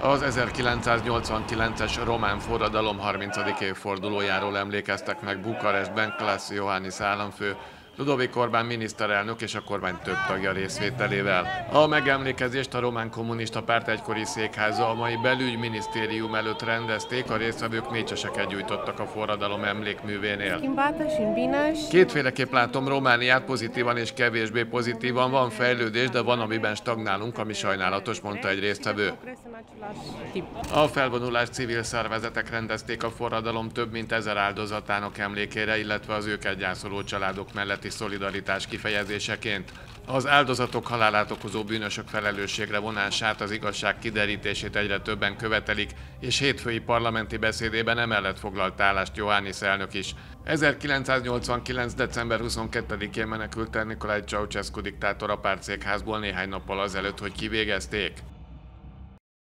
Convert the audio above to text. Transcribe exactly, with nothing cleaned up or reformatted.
Az ezerkilencszáznyolcvankilences román forradalom harmincadik évfordulójáról emlékeztek meg Bukarestben Klasz Iohannis államfő, Ludovic Orbán miniszterelnök és a kormány több tagja részvételével. A megemlékezést a Román Kommunista Párt egykori székháza, a mai belügyminisztérium előtt rendezték, a résztvevők mécseseket gyújtottak a forradalom emlékművénél. Kétféleképp látom Romániát, pozitívan és kevésbé pozitívan. Van fejlődés, de van, amiben stagnálunk, ami sajnálatos, mondta egy résztvevő. A felvonulást civil szervezetek rendezték a forradalom több mint ezer áldozatának emlékére, illetve az őket gyászoló családok melletti szolidaritás kifejezéseként. Az áldozatok halálát okozó bűnösök felelősségre vonását, az igazság kiderítését egyre többen követelik, és hétfői parlamenti beszédében emellett foglalt állást Iohannis elnök is. ezerkilencszáznyolcvankilenc. december huszonkettedikén menekült el Nicolae Ceausescu diktátor a pártszékházból néhány nappal azelőtt, hogy kivégezték.